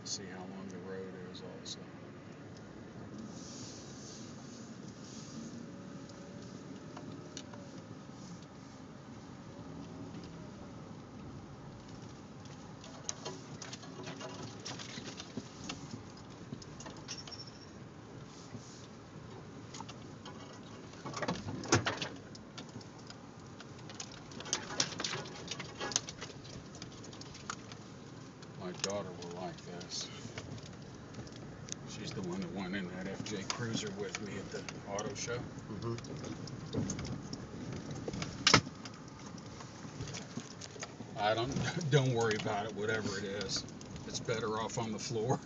See how long the road is also. My daughter will like this. She's the one that went in that FJ Cruiser with me at the auto show. I don't worry about it, whatever it is. It's better off on the floor.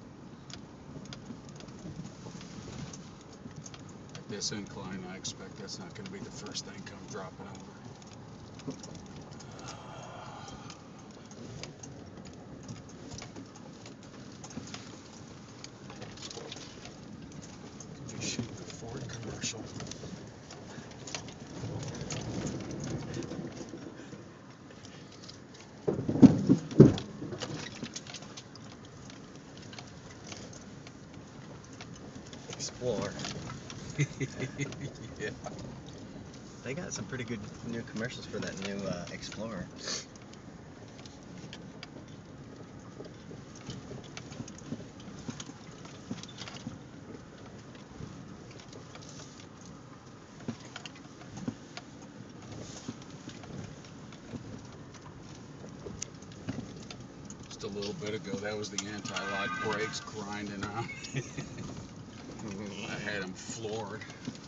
At this incline, I expect that's not going to be the first thing come dropping over. Be shooting a Ford commercial. Explorer. Yeah. They got some pretty good new commercials for that new Explorer. Just a little bit ago, that was the anti-lock brakes grinding out. I had them floored.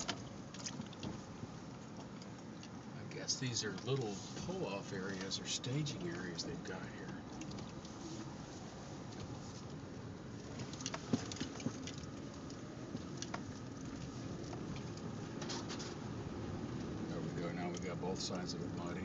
I guess these are little pull-off areas or staging areas they've got here. There we go. Now we got both sides of it muddy.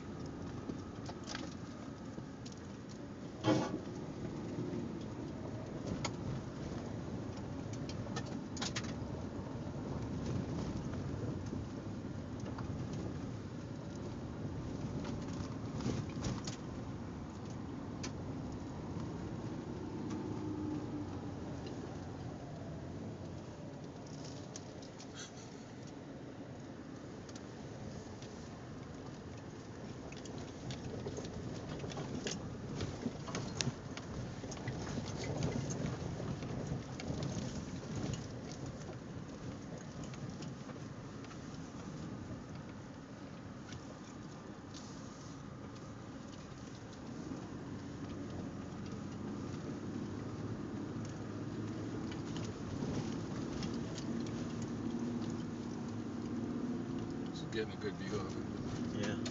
Getting a good view of it. Yeah.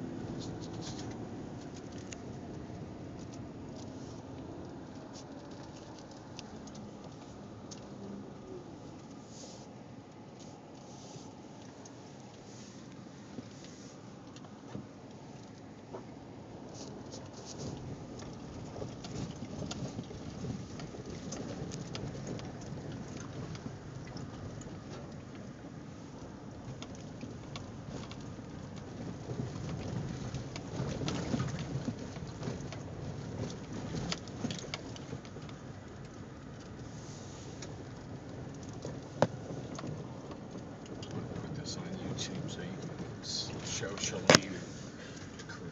So you can show Shalene and the crew.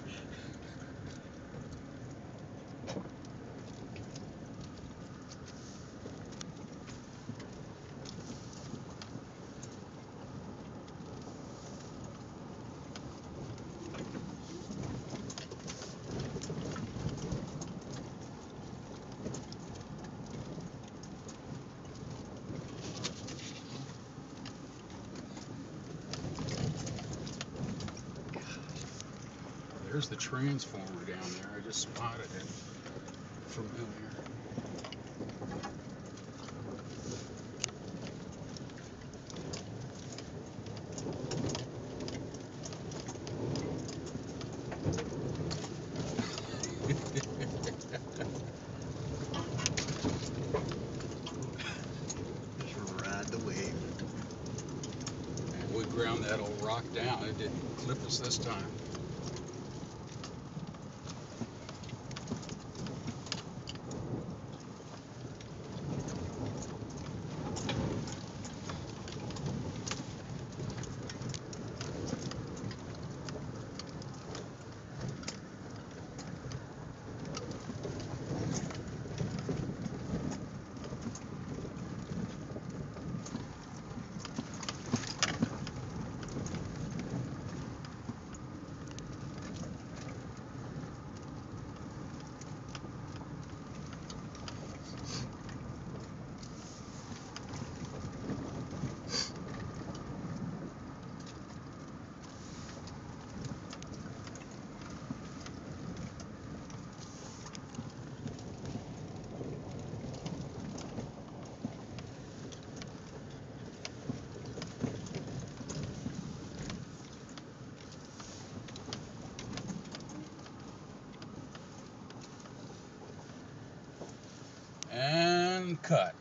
There's the transformer down there. I just spotted it. Familiar. Just ride the wave. And we ground that old rock down. It didn't clip us this time. And cut.